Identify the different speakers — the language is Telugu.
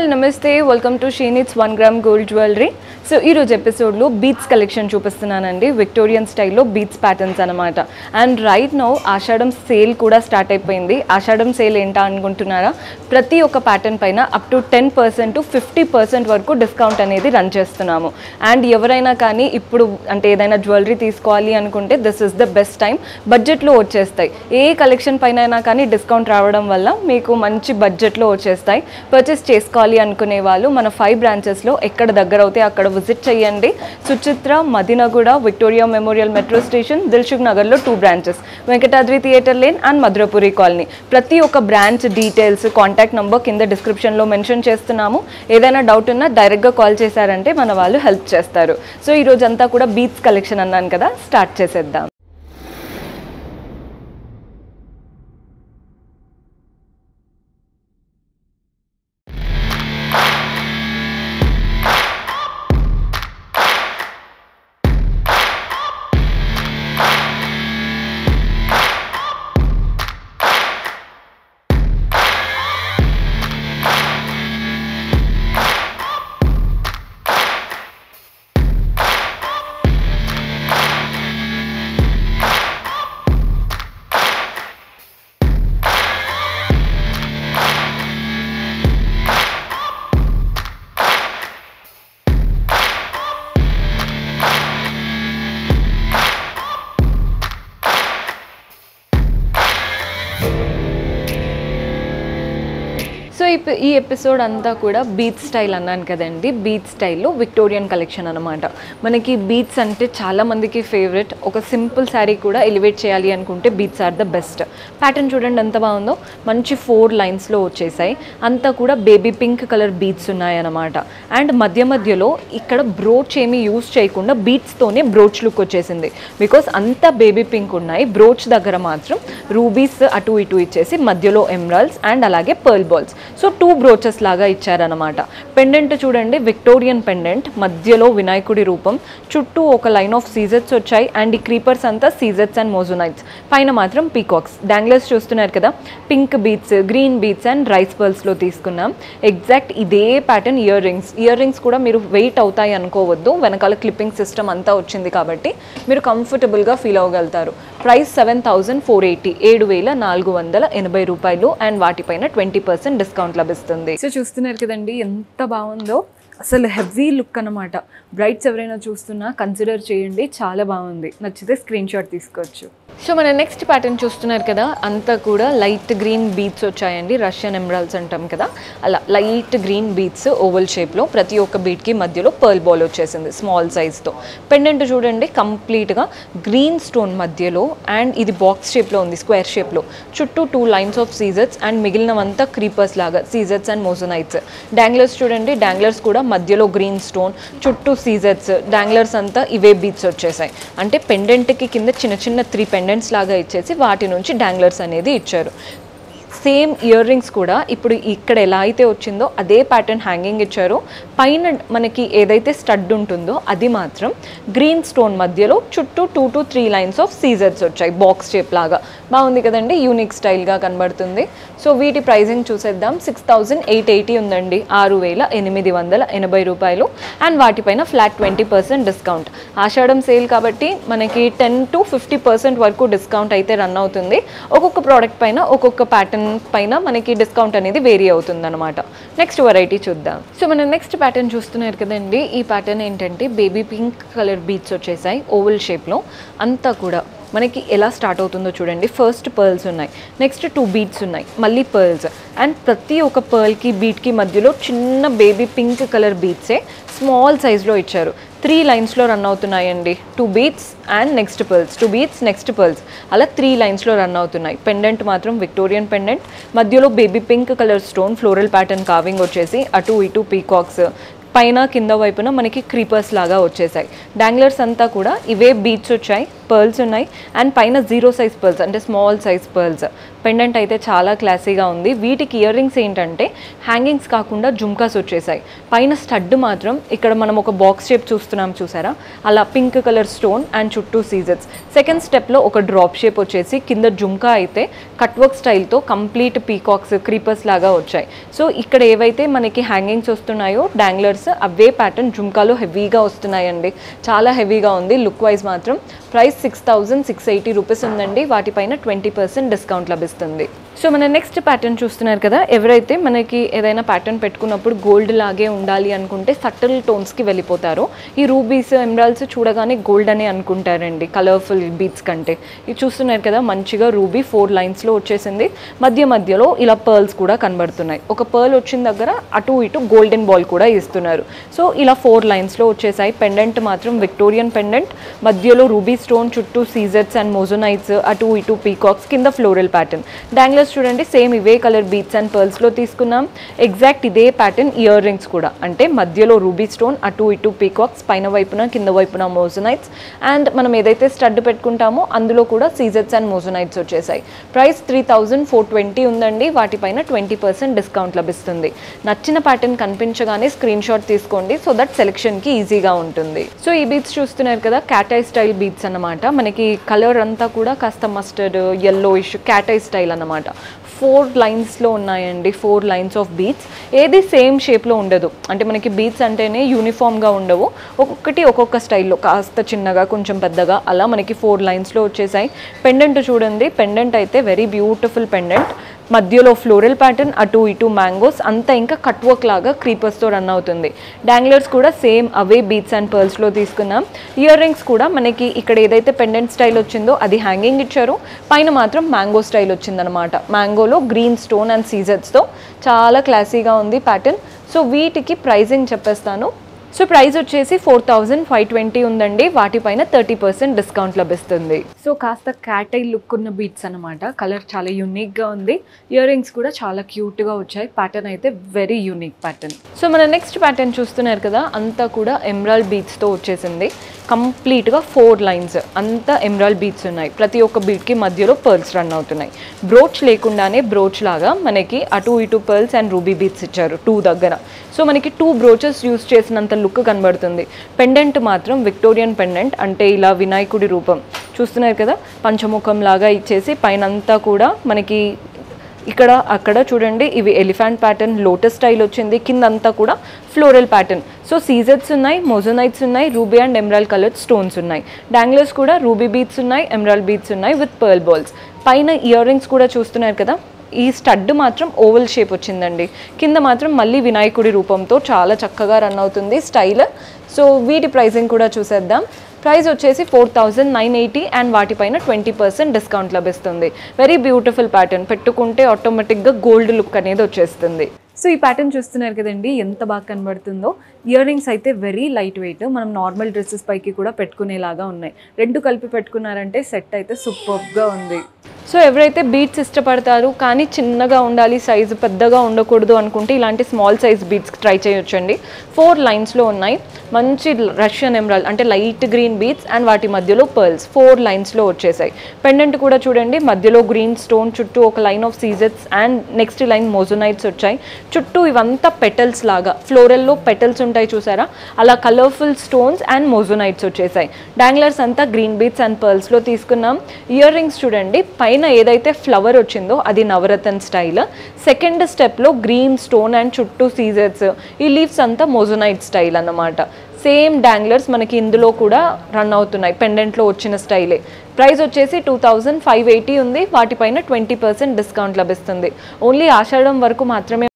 Speaker 1: ఆల్ నమస్తే వెల్కమ్ టు షీనిట్స్ 1 గ్రామ్ గోల్డ్ జ్యువెలరీ. సో ఈరోజు ఎపిసోడ్లో బీట్స్ కలెక్షన్ చూపిస్తున్నానండి. విక్టోరియన్ స్టైల్లో బీట్స్ ప్యాటర్న్స్ అనమాట. And right now Ashadham sale కూడా స్టార్ట్ అయిపోయింది. ఆషాఢం సేల్ ఏంటా అనుకుంటున్నారా? ప్రతి ఒక్క ప్యాటర్న్ పైన అప్ టు 10% to 50% వరకు డిస్కౌంట్ అనేది రన్ చేస్తున్నాము. అండ్ ఎవరైనా కానీ ఇప్పుడు అంటే ఏదైనా జ్యువెలరీ తీసుకోవాలి అనుకుంటే this is the best time. బడ్జెట్లో వచ్చేస్తాయి. ఏ కలెక్షన్ పైన అయినా కానీ డిస్కౌంట్ రావడం వల్ల మీకు మంచి బడ్జెట్లో వచ్చేస్తాయి. పర్చేస్ చేసుకోవాలి అనుకునే వాళ్ళు మన 5 బ్రాంచెస్లో ఎక్కడ దగ్గర అవుతే అక్కడ విజిట్ చేయండి. Suchitra, Madinaguda, Victoria Memorial metro station, Dilsukh నగర్లో 2 branches, Venkatadri theatre lane and Madhurapuri colony. ప్రతి ఒక్క బ్రాంచ్ డీటెయిల్స్, కాంటాక్ట్ నెంబర్ కింద డిస్క్రిప్షన్లో మెన్షన్ చేస్తున్నాము. ఏదైనా డౌట్ ఉన్నా డైరెక్ట్గా కాల్ చేశారంటే మన వాళ్ళు హెల్ప్ చేస్తారు. సో ఈరోజు అంతా కూడా బీట్స్ కలెక్షన్ అన్నాను కదా, స్టార్ట్ చేసేద్దాం. సో ఈ ఎపిసోడ్ అంతా కూడా బీట్స్ స్టైల్ అన్నాను కదండి. బీట్స్ స్టైల్లో విక్టోరియన్ కలెక్షన్ అనమాట. మనకి బీట్స్ అంటే చాలామందికి ఫేవరెట్. ఒక సింపుల్ శారీ కూడా ఎలివేట్ చేయాలి అనుకుంటే beads are the best. Pattern చూడండి ఎంత బాగుందో. మంచి 4 లైన్స్లో వచ్చేసాయి. అంతా కూడా బేబీ పింక్ కలర్ బీట్స్ ఉన్నాయన్నమాట. అండ్ మధ్యలో ఇక్కడ బ్రోచ్ ఏమీ యూజ్ చేయకుండా బీట్స్తోనే బ్రోచ్ లుక్ వచ్చేసింది. బికాస్ అంతా బేబీ పింక్ ఉన్నాయి. బ్రోచ్ దగ్గర మాత్రం రూబీస్ అటు ఇటు ఇచ్చేసి మధ్యలో ఎమరాల్డ్స్ అండ్ అలాగే పర్ల్ బాల్స్. సో 2 బ్రోచెస్ లాగా ఇచ్చారనమాట. పెండెంట్ చూడండి, విక్టోరియన్ పెండెంట్, మధ్యలో వినాయకుడి రూపం, చుట్టూ ఒక లైన్ ఆఫ్ సీజెట్స్ వచ్చాయి. అండ్ ఈ క్రీపర్స్ అంతా సీజెట్స్ అండ్ మోజోనైట్స్, పైన మాత్రం పీకాక్స్. డాంగ్లర్స్ చూస్తున్నారు కదా, pink beads, green beads and rice పర్ల్స్లో తీసుకున్నాం. ఎగ్జాక్ట్ ఇదే ప్యాటర్న్ ఇయర్ రింగ్స్ కూడా మీరు వెయిట్ అవుతాయి అనుకోవద్దు. వెనకాల క్లిప్పింగ్ సిస్టమ్ అంతా వచ్చింది కాబట్టి మీరు కంఫర్టబుల్గా ఫీల్ అవ్వగలుగుతారు. ప్రైస్ 7,480, 7,480 రూపాయలు. అండ్ వాటిపైన 20% డిస్కౌంట్ లభిస్తుంది. సో చూస్తున్నారు కదండి ఎంత బాగుందో. అసలు హెవీ లుక్ అనమాట. బ్రైట్స్ ఎవరైనా చూస్తున్నా కన్సిడర్ చేయండి, చాలా బాగుంది. నచ్చితే స్క్రీన్ షాట్ తీసుకోవచ్చు. సో మన నెక్స్ట్ ప్యాటర్న్ చూస్తున్నారు కదా, అంతా కూడా లైట్ గ్రీన్ బీట్స్ వచ్చాయండి. రష్యన్ ఎమరాల్డ్స్ అంటాం కదా, అలా లైట్ గ్రీన్ బీట్స్ ఓవల్ షేప్లో. ప్రతి ఒక్క బీట్కి మధ్యలో పర్ల్ బాల్ వచ్చేసింది స్మాల్ సైజ్తో. పెండెంట్ చూడండి కంప్లీట్గా గ్రీన్ స్టోన్ మధ్యలో. అండ్ ఇది బాక్స్ షేప్లో ఉంది, స్క్వేర్ షేప్లో. చుట్టూ 2 లైన్స్ ఆఫ్ సీజెట్స్ అండ్ మిగిలినవంతా క్రీపర్స్ లాగా సీజెట్స్ అండ్ మోజోనైట్స్. డాంగ్లర్స్ చూడండి, డాంగ్లర్స్ కూడా మధ్యలో గ్రీన్ స్టోన్, చుట్టూ సీజెట్స్. డాంగ్లర్స్ అంతా ఇవే బీట్స్ వచ్చేసాయి. అంటే పెండెంట్కి కింద చిన్న చిన్న 3 పెండెంట్స్ లాగా ఇచ్చేసి వాటి నుంచి డాంగ్లర్స్ అనేది ఇచ్చారు. సేమ్ ఇయర్ రింగ్స్ కూడా ఇప్పుడు ఇక్కడ ఎలా అయితే వచ్చిందో అదే ప్యాటర్న్ హ్యాంగింగ్ ఇచ్చారు. పైన మనకి ఏదైతే స్టడ్ ఉంటుందో అది మాత్రం గ్రీన్ స్టోన్ మధ్యలో చుట్టూ 2 to 3 లైన్స్ ఆఫ్ సీజర్స్ వచ్చాయి బాక్స్ షేప్ లాగా. బాగుంది కదండి, యూనిక్ స్టైల్గా కనబడుతుంది. సో వీటి ప్రైజింగ్ చూసేద్దాం. 6,880 ఉందండి, 6,880 రూపాయలు. అండ్ వాటిపైన ఫ్లాట్ 20% డిస్కౌంట్. ఆషాఢం సేల్ కాబట్టి మనకి 10 to 50% వరకు డిస్కౌంట్ అయితే రన్ అవుతుంది. ఒక్కొక్క ప్రోడక్ట్ పైన ఒక్కొక్క ప్యాటర్న్ పైన మనకి డిస్కౌంట్ అనేది వేరీ అవుతుంది అనమాట. నెక్స్ట్ వెరైటీ చూద్దాం. సో మన నెక్స్ట్ ప్యాటర్న్ చూస్తున్నారు కదండి. ఈ ప్యాటర్న్ ఏంటంటే బేబీ పింక్ కలర్ బీట్స్ వచ్చేసాయి ఓవల్ షేప్లో. అంతా కూడా మనకి ఎలా స్టార్ట్ అవుతుందో చూడండి. ఫస్ట్ పర్ల్స్ ఉన్నాయి, నెక్స్ట్ 2 బీట్స్ ఉన్నాయి, మళ్ళీ పర్ల్స్. అండ్ ప్రతి ఒక్క పర్ల్కి బీట్కి మధ్యలో చిన్న బేబీ పింక్ కలర్ బీట్సే స్మాల్ సైజ్లో ఇచ్చారు. 3 లైన్స్లో రన్ అవుతున్నాయండి. 2 beads and next pearls, 2 beads next pearls, అలా 3 లైన్స్లో రన్ అవుతున్నాయి. పెండెంట్ మాత్రం విక్టోరియన్ పెండెంట్, మధ్యలో baby pink colour stone floral pattern carving వచ్చేసి అటు ఇటు పీకాక్స్, పైన కింద వైపున మనకి క్రీపర్స్ లాగా వచ్చేసాయి. డాంగ్లర్స్ అంతా కూడా ఇవే బీట్స్ వచ్చాయి. పర్ల్స్ ఉన్నాయి అండ్ పైన 0 సైజ్ పర్ల్స్ అంటే స్మాల్ సైజ్ పర్ల్స్. పెండెంట్ అయితే చాలా క్లాసీగా ఉంది. వీటికి ఇయర్ రింగ్స్ ఏంటంటే హ్యాంగింగ్స్ కాకుండా జుమ్కాస్ వచ్చేసాయి. పైన స్టడ్ మాత్రం ఇక్కడ మనం ఒక బాక్స్ షేప్ చూస్తున్నాం చూసారా, అలా పింక్ కలర్ స్టోన్ అండ్ చుట్టూ సీజర్స్. సెకండ్ స్టెప్లో ఒక డ్రాప్ షేప్ వచ్చేసి కింద జుమ్కా అయితే కట్ వర్క్ స్టైల్తో కంప్లీట్ పీకాక్స్ క్రీపర్స్ లాగా వచ్చాయి. సో ఇక్కడ ఏవైతే మనకి హ్యాంగింగ్స్ వస్తున్నాయో డాంగ్లర్స్ అవే ప్యాటర్న్ జుమ్కాలో హెవీగా వస్తున్నాయండి. చాలా హెవీగా ఉంది. లుక్ వైజ్ మాత్రం ప్రైస్ 6,680 రూపీస్ ఉందండి. వాటిపైన 20% డిస్కౌంట్ లభిస్తుంది. సో మన నెక్స్ట్ ప్యాటర్న్ చూస్తున్నారు కదా, ఎవరైతే మనకి ఏదైనా ప్యాటర్న్ పెట్టుకున్నప్పుడు గోల్డ్ లాగే ఉండాలి అనుకుంటే సటిల్ టోన్స్కి వెళ్ళిపోతారో, ఈ రూబీస్ ఎమరాల్డ్స్ చూడగానే గోల్డ్ అని అనుకుంటారండి కలర్ఫుల్ బీట్స్ కంటే. ఇది చూస్తున్నారు కదా, మంచిగా రూబీ 4 లైన్స్లో వచ్చేసింది. మధ్యలో ఇలా పర్ల్స్ కూడా కనబడుతున్నాయి. ఒక పర్ల్ వచ్చిన దగ్గర అటు ఇటు గోల్డెన్ బాల్ కూడా ఇస్తున్నారు. సో ఇలా 4 లైన్స్లో వచ్చేసాయి. పెండెంట్ మాత్రం విక్టోరియన్ పెండెంట్, మధ్యలో రూబీ స్టోన్, చుట్టూ సీజర్స్ అండ్ మోజోనైట్స్, అటు ఇటు పీకాక్స్, కింద ఫ్లోరల్ ప్యాటర్న్. డాంగ్లర్స్ చూడండి సేమ్ ఇవే కలర్ బీట్స్ అండ్ పర్ల్స్లో తీసుకున్నాం. ఎగ్జాక్ట్ ఇదే ప్యాటర్న్ ఇయర్ రింగ్స్ కూడా, అంటే మధ్యలో రూబీ స్టోన్, అటు ఇటు పీకాక్స్, పైన వైపున కింద వైపున మోజోనైట్స్ అండ్ మనం ఏదైతే స్టడ్ పెట్టుకుంటామో అందులో కూడా సీజర్స్ అండ్ మోజోనైట్స్ వచ్చేసాయి. ప్రైస్ 3,420 ఉందండి. వాటిపైన 20% డిస్కౌంట్ లభిస్తుంది. నచ్చిన ప్యాటర్న్ కనిపించగానే స్క్రీన్ షాట్ తీసుకోండి సో దట్ సెలెక్షన్కి ఈజీగా ఉంటుంది. సో ఈ బీట్స్ చూస్తున్నారు కదా, క్యాట్ ఐ స్టైల్ బీట్స్ అన్నమాట. మనకి కలర్ అంతా కూడా కాస్త mustard yellowish cat eye style అన్నమాట. 4 లైన్స్లో ఉన్నాయండి. 4 లైన్స్ ఆఫ్ బీట్స్. ఏది సేమ్ షేప్లో ఉండదు, అంటే మనకి బీట్స్ అంటేనే యూనిఫామ్గా ఉండవు. ఒక్కొక్కటి ఒక్కొక్క స్టైల్లో, కాస్త చిన్నగా కొంచెం పెద్దగా అలా మనకి 4 లైన్స్లో వచ్చేసాయి. పెండెంట్ చూడండి, పెండెంట్ అయితే వెరీ బ్యూటిఫుల్ పెండెంట్. మధ్యలో ఫ్లోరల్ ప్యాటర్న్, అటు ఇటు మ్యాంగోస్, అంతా ఇంకా కట్ వర్క్ లాగా క్రీపర్స్తో రన్ అవుతుంది. డాంగ్లర్స్ కూడా సేమ్ అవే బీట్స్ అండ్ పర్ల్స్లో తీసుకున్నాం. ఇయర్ రింగ్స్ కూడా మనకి ఇక్కడ ఏదైతే పెండెంట్ స్టైల్ వచ్చిందో అది హ్యాంగింగ్ ఇచ్చారు, పైన మాత్రం మ్యాంగో స్టైల్ వచ్చిందనమాట. మ్యాంగోలో గ్రీన్ స్టోన్ అండ్ సీజర్స్తో చాలా క్లాసీగా ఉంది ప్యాటర్న్. సో వీటికి ప్రైజింగ్ చెప్పేస్తాను. సో ప్రైస్ వచ్చేసి 4,520 ఉందండి. వాటిపైన 30% డిస్కౌంట్ లభిస్తుంది. సో కాస్త క్యాట్ ఐ లుక్ ఉన్న బీట్స్ అనమాట. కలర్ చాలా యూనిక్గా ఉంది. ఇయర్ రింగ్స్ కూడా చాలా క్యూట్గా వచ్చాయి. ప్యాటర్న్ అయితే వెరీ యూనిక్ ప్యాటర్న్. సో మన నెక్స్ట్ ప్యాటర్న్ చూస్తున్నారు కదా, అంతా కూడా ఎమరాల్డ్ బీట్స్తో వచ్చేసింది. కంప్లీట్గా 4 లైన్స్ అంతా ఎమరాల్డ్ బీట్స్ ఉన్నాయి. ప్రతి ఒక్క బీట్కి మధ్యలో పర్ల్స్ రన్ అవుతున్నాయి. బ్రోచ్ లేకుండానే బ్రోచ్ లాగా మనకి అటు ఇటు పర్ల్స్ అండ్ రూబీ బీట్స్ ఇచ్చారు 2 దగ్గర. సో మనకి 2 బ్రోచెస్ యూస్ చేసినంత లుక్ కనబడుతుంది. పెండెంట్ మాత్రం విక్టోరియన్ పెండెంట్, అంటే ఇలా వినాయకుడి రూపం చూస్తున్నారు కదా, పంచముఖం లాగా ఇచ్చేసి పైనంతా కూడా మనకి ఇక్కడ అక్కడ చూడండి ఇవి ఎలిఫెంట్ ప్యాటర్న్, లోటస్ స్టైల్ వచ్చింది. కిందంతా కూడా ఫ్లోరల్ ప్యాటర్న్. సో సీజర్స్ ఉన్నాయి, మోజోనైట్స్ ఉన్నాయి, ruby and emerald coloured stones ఉన్నాయి. డాంగ్లర్స్ కూడా రూబీ బీట్స్ ఉన్నాయి, ఎమరాల్డ్ బీట్స్ ఉన్నాయి విత్ పర్ల్ బాల్స్. పైన ఇయర్ రింగ్స్ కూడా చూస్తున్నారు కదా, ఈ స్టడ్ మాత్రం ఓవల్ షేప్ వచ్చిందండి. కింద మాత్రం మళ్ళీ వినాయకుడి రూపంతో చాలా చక్కగా రన్ అవుతుంది స్టైల్. సో వీటి ప్రైజింగ్ కూడా చూసేద్దాం. ప్రైస్ వచ్చేసి 4,980 అండ్ వాటిపైన 20% డిస్కౌంట్ లభిస్తుంది. Very beautiful pattern. పెట్టుకుంటే ఆటోమేటిక్గా గోల్డ్ లుక్ అనేది వచ్చేస్తుంది. సో ఈ ప్యాటర్న్ చూస్తున్నారు కదండి, ఎంత బాగా కనబడుతుందో. ఇయర్ రింగ్స్ అయితే వెరీ లైట్ వెయిట్, మనం నార్మల్ డ్రెస్సెస్ పైకి కూడా పెట్టుకునేలాగా ఉన్నాయి. 2 కలిపి పెట్టుకున్నారంటే సెట్ అయితే సూపర్గా ఉంది. సో ఎవరైతే బీట్స్ ఇష్టపడతారు కానీ చిన్నగా ఉండాలి, సైజు పెద్దగా ఉండకూడదు అనుకుంటే ఇలాంటి స్మాల్ సైజ్ బీట్స్ ట్రై చేయొచ్చండి. 4 లైన్స్లో ఉన్నాయి. మంచి రష్యన్ ఎమరాల్డ్ అంటే లైట్ గ్రీన్ బీట్స్ అండ్ వాటి మధ్యలో పర్ల్స్ 4 లైన్స్లో వచ్చేసాయి. పెండెంట్ కూడా చూడండి, మధ్యలో గ్రీన్ స్టోన్, చుట్టూ ఒక లైన్ ఆఫ్ సీజర్స్ అండ్ నెక్స్ట్ లైన్ మోజోనైట్స్ వచ్చాయి. చుట్టూ ఇవంతా పెటల్స్ లాగా, ఫ్లోరల్లో పెటల్స్ ఉంటాయి చూసారా, అలా కలర్ఫుల్ స్టోన్స్ అండ్ మోజోనైట్స్ వచ్చేసాయి. డాంగ్లర్స్ అంతా గ్రీన్ బీట్స్ అండ్ పర్ల్స్లో తీసుకున్నాం. ఇయర్ రింగ్స్ చూడండి, పైన ఏదైతే ఫ్లవర్ వచ్చిందో అది నవరత్న స్టైల్. సెకండ్ స్టెప్లో గ్రీన్ స్టోన్ అండ్ చుట్టూ సీజర్స్, ఈ లీవ్స్ అంతా మోజోనైట్ స్టైల్ అన్నమాట. సేమ్ డాంగ్లర్స్ మనకి ఇందులో కూడా రన్ అవుతున్నాయి, పెండెంట్లో వచ్చిన స్టైలే. ప్రైస్ వచ్చేసి 2,580 ఉంది. వాటిపైన 20% డిస్కౌంట్ లభిస్తుంది. ఓన్లీ ఆషాఢం వరకు మాత్రమే